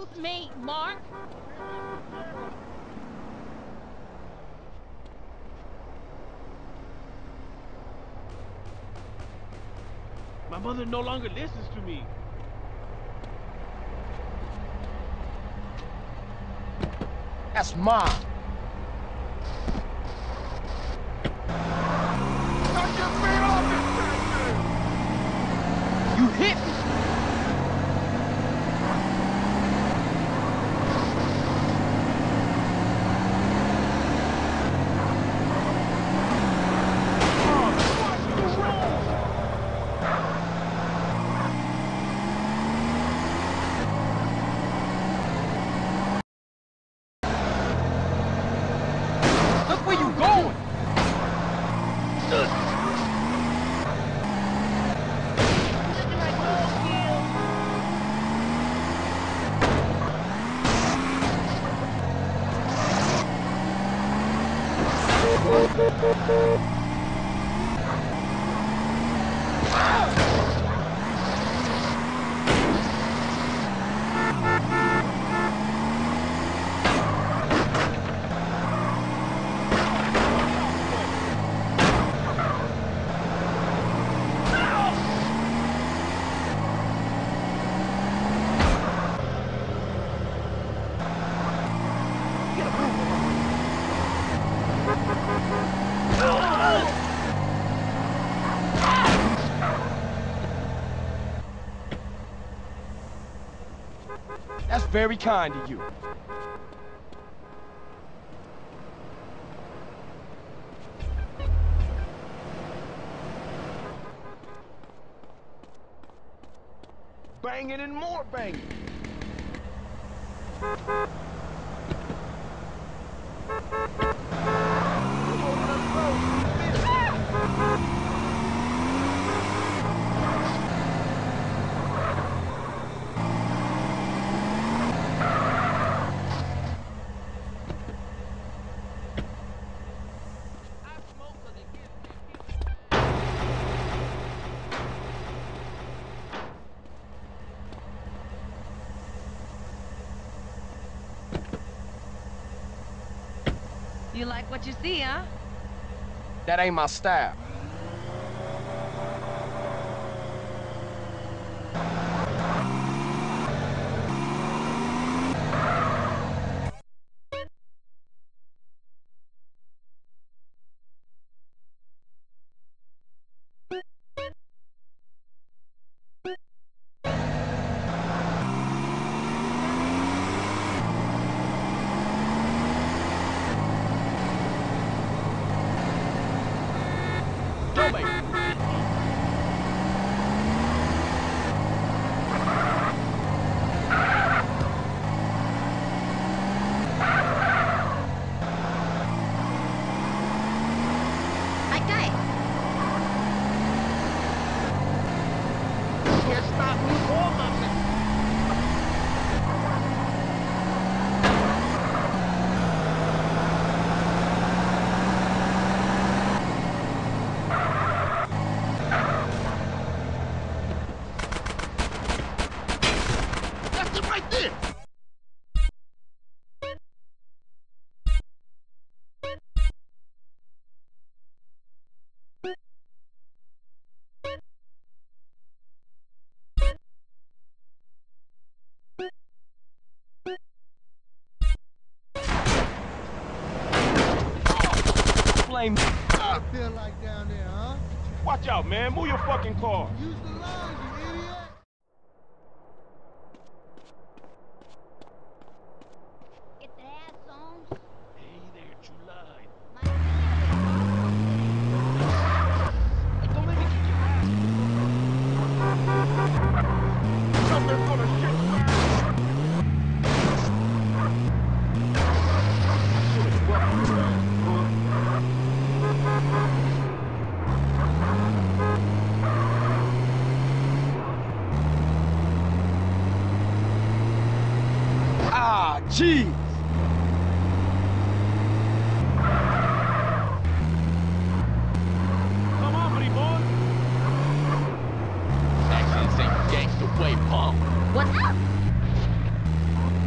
Excuse me, Mark. My mother no longer listens to me. That's mine. You hit me. Look where you going. That's very kind of you. Banging and more banging. You like what you see, huh? That ain't my style. Blame. I feel like down there, huh? Watch out, man. Move your fucking car. Use the lines, you idiot. Get the ass on. Hey there, chula. Don't let me kick your ass. Something's gonna shit. Ah, jeez. Come on, buddy boy. Actions ain't gangsta way, punk. What's up?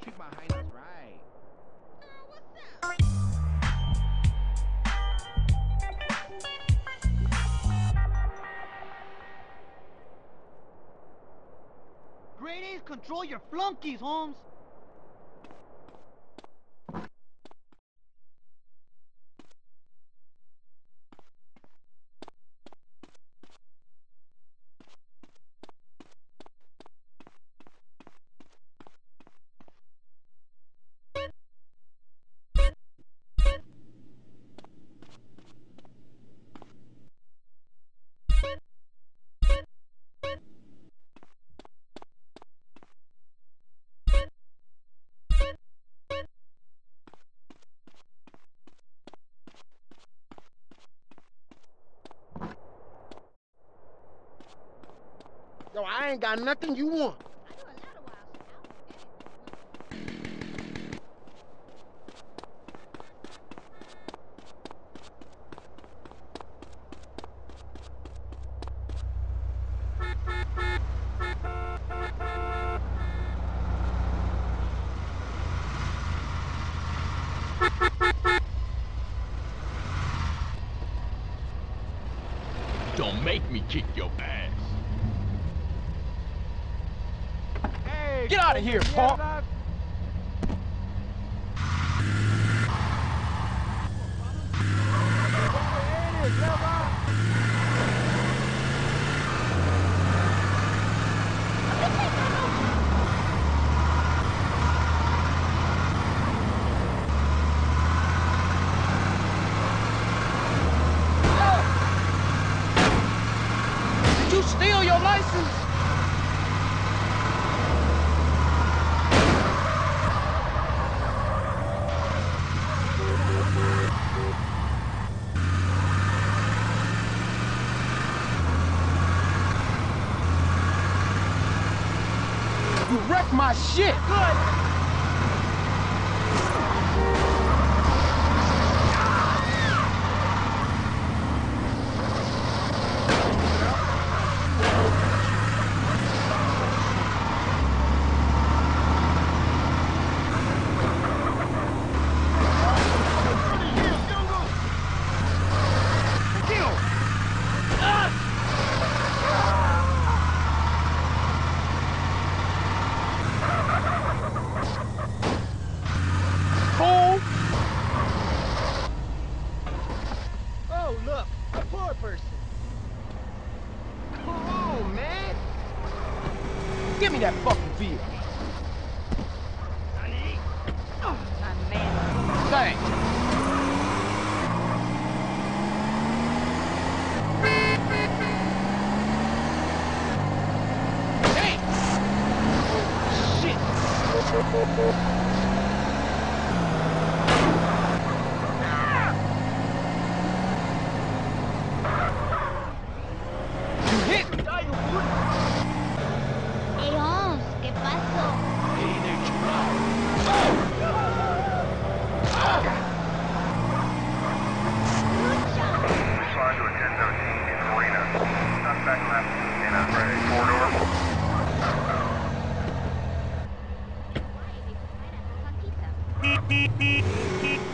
treat my highness right. What's up? Grade A's control your flunkies, Holmes. Yo, I ain't got nothing you want. I do a lot of wild shit. Don't make me kick your ass. Hey, Get out of here, punk. Did you steal your license? You wrecked my shit! Good! Oh, look, a poor person. Come on, man! Give me that fucking vehicle. My man. Thanks. Hey! Shit! You hit me! Hey, Holmes, ¿qué pasó? Good job. Respond to a 1017 in Marina. Suspect left in a corridor. Why they put pineapples on pizza?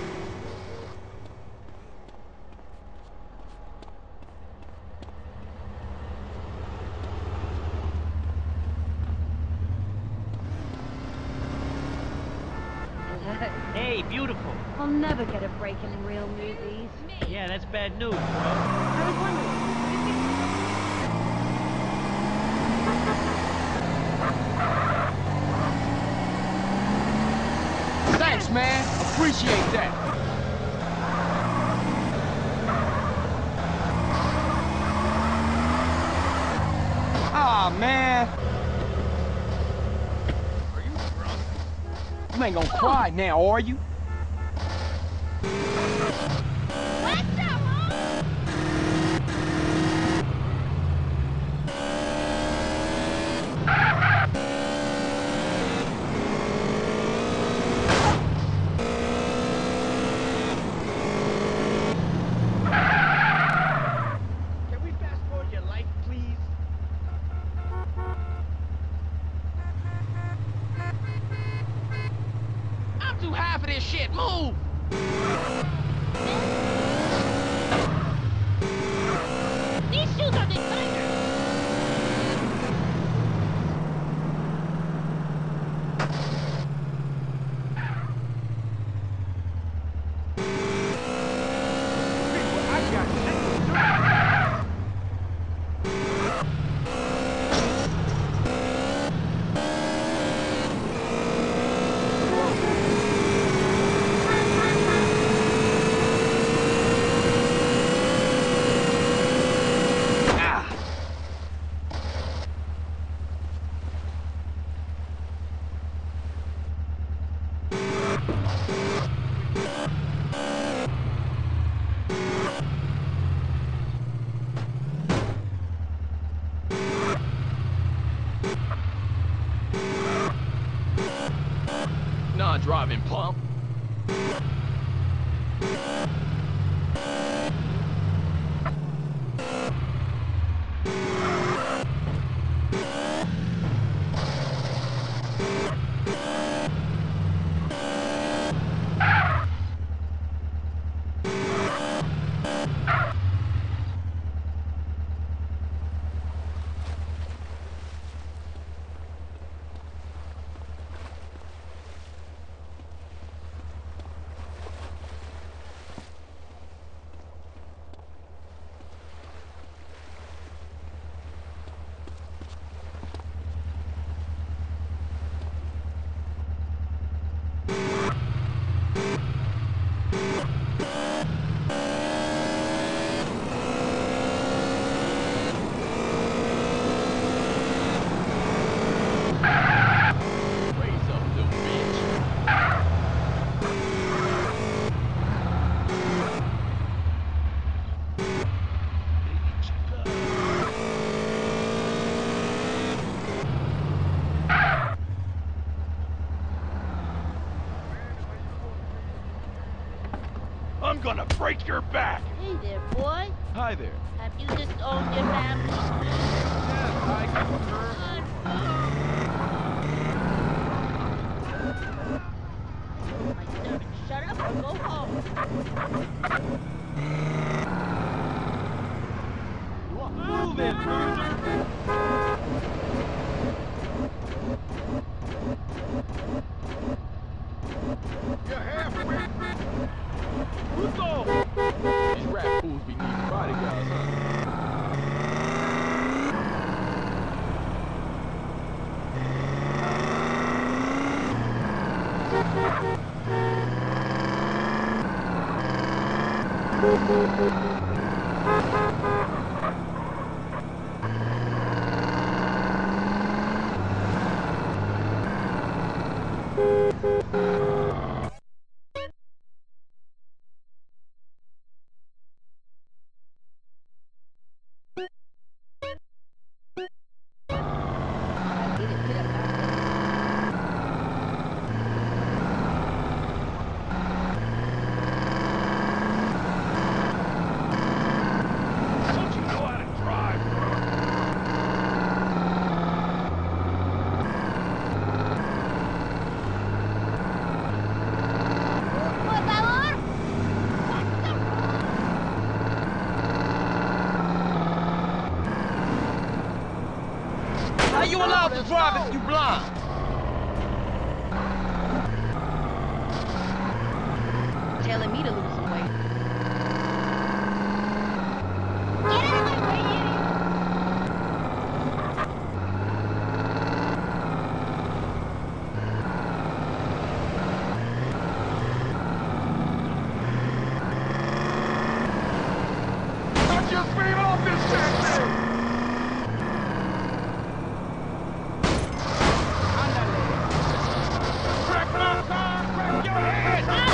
Hey, beautiful. I'll never get a break in real movies. Yeah, that's bad news, bro. I was wondering. Thanks, man. Appreciate that. Ah, man. Are you drunk? You ain't gonna cry now, are you? What's up, Holmes? Can we fast forward your life, please? do half of this shit. Move! These shoes are designers. Non-driving pump. I'm gonna break your back! Hey there, boy. Hi there. Have you disowned your family? Yes, I concur. My servant, shut up or go home. Move it, loser! You're halfway. Puto! These rap fools be needing bodyguards, huh? Don't you know how to drive, Por favor. How you allowed to drive if you blind? Telling me to lose some weight. Get out of my way, idiot. Touch your speed off this taxi! Crack my car! Crack your head!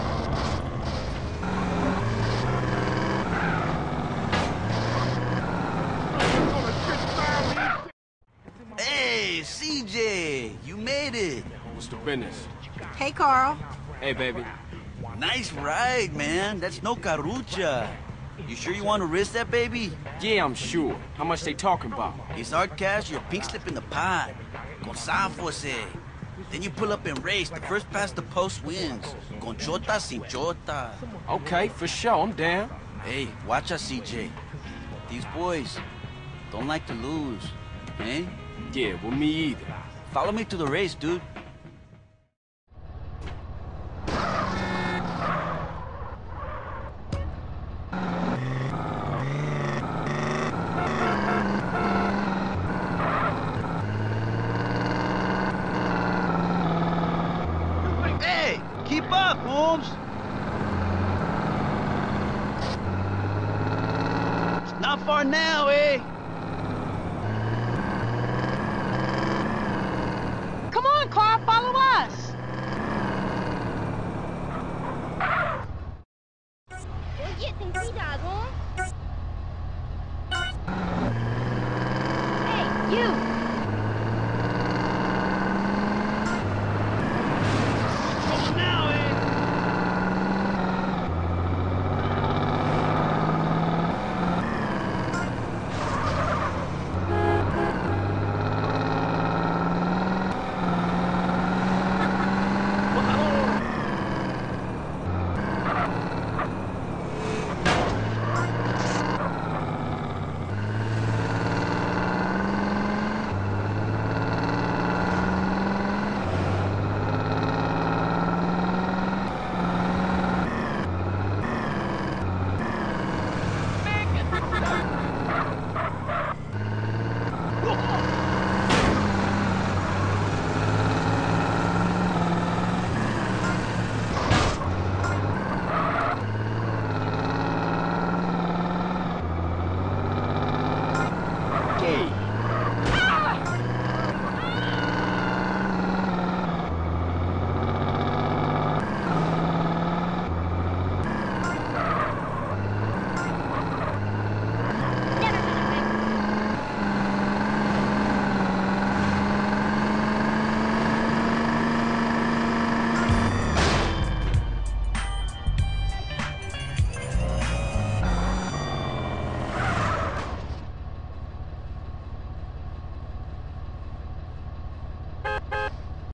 Hey, CJ, you made it. What's the business? Hey, Carl. Hey, baby. Nice ride, man. That's no carucha. You sure you want to risk that, baby? Yeah, I'm sure. How much they talking about? It's hard cash, your pink slip in the pot. Con San Jose. Then you pull up and race. The first past the post wins. Con chota, sin chota. Okay, for sure, I'm down. Hey, watch us, CJ. These boys don't like to lose, eh? Yeah, well, me either. Follow me to the race, dude. Hey, keep up, Holmes. It's not far now, eh? Come on, Carl, follow us. Oye, ten cuidado. Hey, you!